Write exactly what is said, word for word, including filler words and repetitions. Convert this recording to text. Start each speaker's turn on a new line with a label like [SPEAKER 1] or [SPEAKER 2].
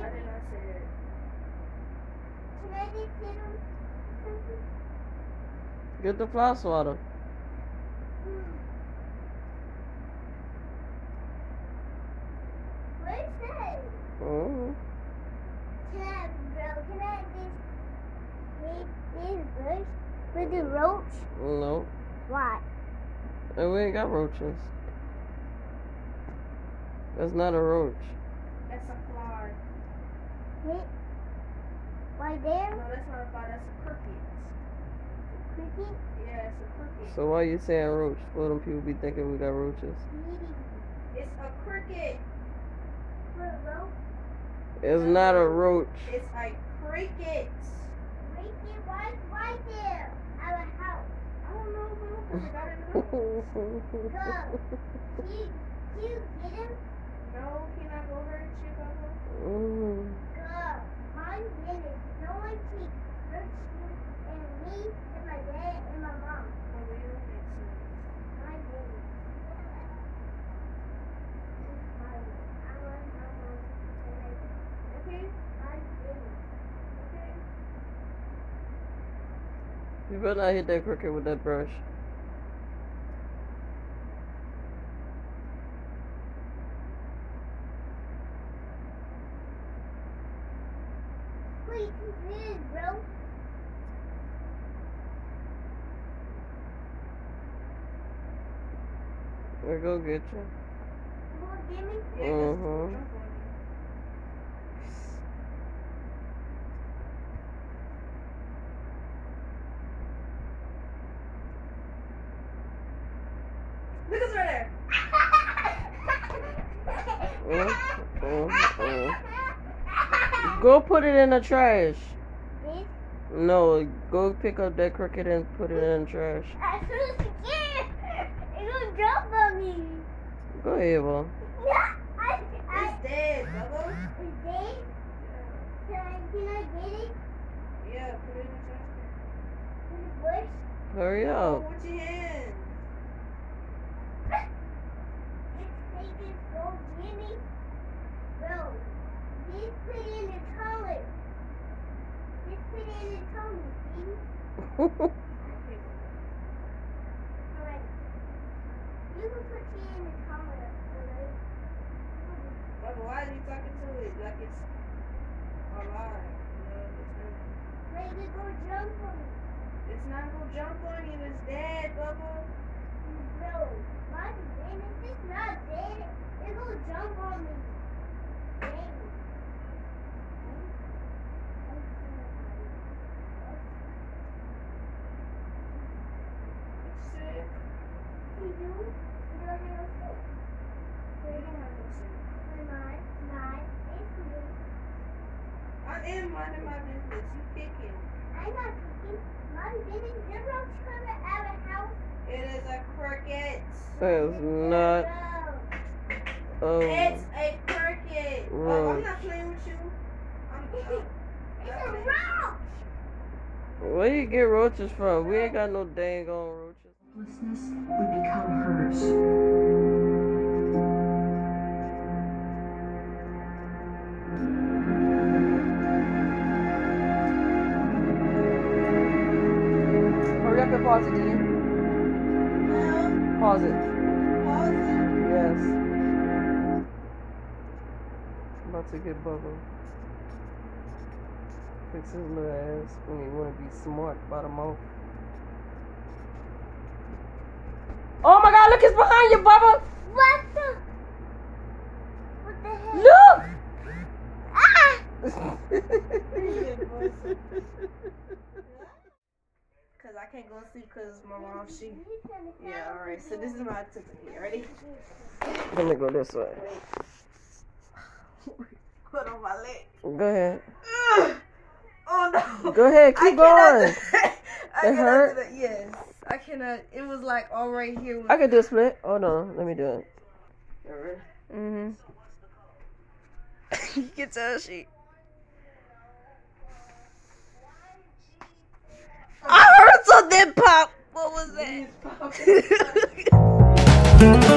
[SPEAKER 1] did not say that.
[SPEAKER 2] Can I just get him something?
[SPEAKER 3] Get the fly swatter.
[SPEAKER 2] Hmm. What is that?
[SPEAKER 3] Mm-hmm.
[SPEAKER 2] Can I, bro, can I just hit this bush with the roach?
[SPEAKER 3] No.
[SPEAKER 2] Why?
[SPEAKER 3] And we ain't got roaches. That's not a roach.
[SPEAKER 1] That's a fly.
[SPEAKER 2] Hit right there?
[SPEAKER 1] No, that's not a fly. That's a cricket.
[SPEAKER 2] Cricket?
[SPEAKER 1] Yeah, it's a cricket.
[SPEAKER 3] So why you saying roach? For them people be thinking we got roaches.
[SPEAKER 1] It's a cricket.
[SPEAKER 2] For a roach?
[SPEAKER 3] It's not a roach.
[SPEAKER 1] It's a cricket.
[SPEAKER 2] Cricket? Why right there? Our house.
[SPEAKER 1] I don't know, bro, because I got it in the house.
[SPEAKER 2] Go. Can you, can you get him?
[SPEAKER 1] No, can I go hurt you, Bubba?
[SPEAKER 3] Mm.
[SPEAKER 2] Go. My minute. No one can hurt you and me and my dad and my mom.
[SPEAKER 1] Bubba, you don't make sense.
[SPEAKER 2] My minute. I want my mom.
[SPEAKER 1] Okay?
[SPEAKER 2] My minute.
[SPEAKER 1] Okay?
[SPEAKER 3] You better not hit that cricket with that brush.
[SPEAKER 2] Wait, this is bro.
[SPEAKER 3] There go get you.
[SPEAKER 2] You gonna give me?
[SPEAKER 1] Yeah, 'cause
[SPEAKER 3] Mhm.
[SPEAKER 1] jump on you. Look who's right there.
[SPEAKER 3] Mm, mm, mm. Go put it in the trash.
[SPEAKER 2] This?
[SPEAKER 3] No, go pick up that cricket and put it in the trash.
[SPEAKER 2] I'm so scared. It's gonna jump on me.
[SPEAKER 3] Go ahead, Bo.
[SPEAKER 2] I, I,
[SPEAKER 1] It's dead, Bubba.
[SPEAKER 2] It's dead? Can I, can I get it?
[SPEAKER 1] Yeah, put it in the trash can.
[SPEAKER 2] In the bush?
[SPEAKER 3] Hurry
[SPEAKER 1] Oh,
[SPEAKER 3] up.
[SPEAKER 1] with your hands.
[SPEAKER 2] Let's take this gold Jimmy. Bro, just put it in the toilet. Just put it in the toilet, see?
[SPEAKER 1] Okay, Bubba.
[SPEAKER 2] Alright. You can put it in the toilet, alright?
[SPEAKER 1] Bubba, why are you talking to it like it's alive? No, it's not.
[SPEAKER 2] Let it go jump on me.
[SPEAKER 1] It's not gonna jump on you. It's dead, Bubba.
[SPEAKER 2] Bro, my goodness, it's not dead. It will jump on me. Dang.
[SPEAKER 1] It's sick.
[SPEAKER 2] You do? You don't have no sick.
[SPEAKER 1] You don't have no sick.
[SPEAKER 2] Not, not, it's me.
[SPEAKER 1] I am minding my business. You picking.
[SPEAKER 2] I'm not picking. My goodness, the roach coming out of the house.
[SPEAKER 1] It is a cricket.
[SPEAKER 3] It's not.
[SPEAKER 2] Bro.
[SPEAKER 3] Um,
[SPEAKER 1] It's a cricket. Oh, I'm
[SPEAKER 3] roach.
[SPEAKER 1] not playing with you. I'm uh,
[SPEAKER 2] It's
[SPEAKER 1] not
[SPEAKER 2] a
[SPEAKER 1] playing.
[SPEAKER 2] roach.
[SPEAKER 3] where you get roaches from? We ain't got no dang on roaches.
[SPEAKER 4] Helplessness would become hers.
[SPEAKER 3] Hurry up and pause it, Dean.
[SPEAKER 1] No.
[SPEAKER 3] Pause it.
[SPEAKER 1] Pause it.
[SPEAKER 3] Yes. About to get Bubba. Fix his little ass when you want to be smart by the mouth. Oh my God! Look, it's behind you, Bubba.
[SPEAKER 2] What the? What the heck?
[SPEAKER 3] Look.
[SPEAKER 2] Ah!
[SPEAKER 1] Cause I can't go to sleep cause my mom she. Yeah. All right. So this is my activity. Ready?
[SPEAKER 3] Let me go this way.
[SPEAKER 1] Put on my leg.
[SPEAKER 3] Go ahead.
[SPEAKER 1] Ugh. Oh no.
[SPEAKER 3] Go ahead.
[SPEAKER 1] I
[SPEAKER 3] Keep going.
[SPEAKER 1] cannot do that. I
[SPEAKER 3] It
[SPEAKER 1] cannot
[SPEAKER 3] hurt?
[SPEAKER 1] do that. Yes. I cannot. It was like all right here.
[SPEAKER 3] I can do a split. Hold on. Let me do it.
[SPEAKER 1] Alright.
[SPEAKER 3] Mm-hmm.
[SPEAKER 1] You can tell she. I heard something pop. What was that?